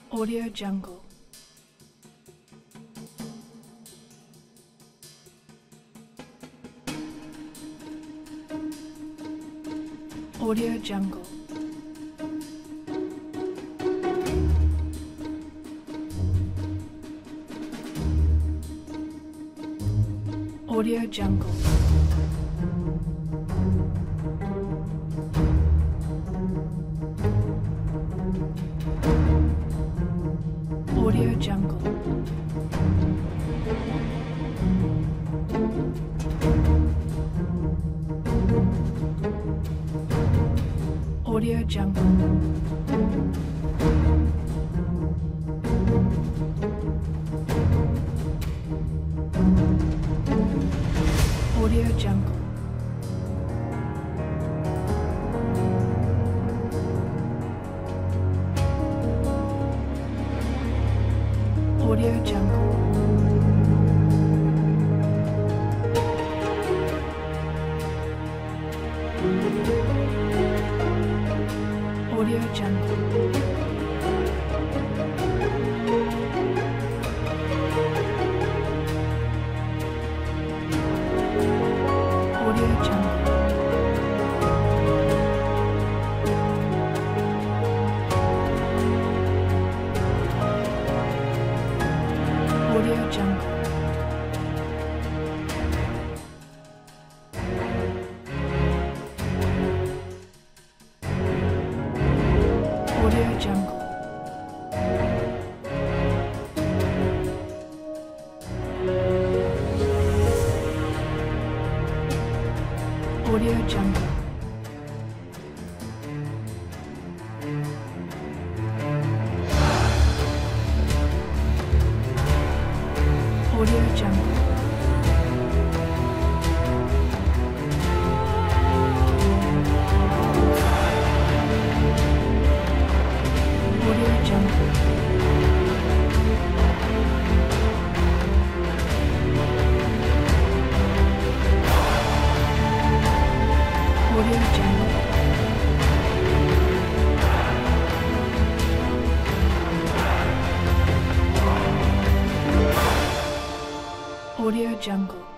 Audio Jungle. Audio Jungle. Audio Jungle. Audio Jungle. Audio Jungle. Audio Jungle. Audio Jungle. Audio Jungle. Audio Jungle. Audio Jungle. Audio Jungle. Audio Jungle. Audio Jungle. Audio Jungle. Audio Jungle. Audio Jungle.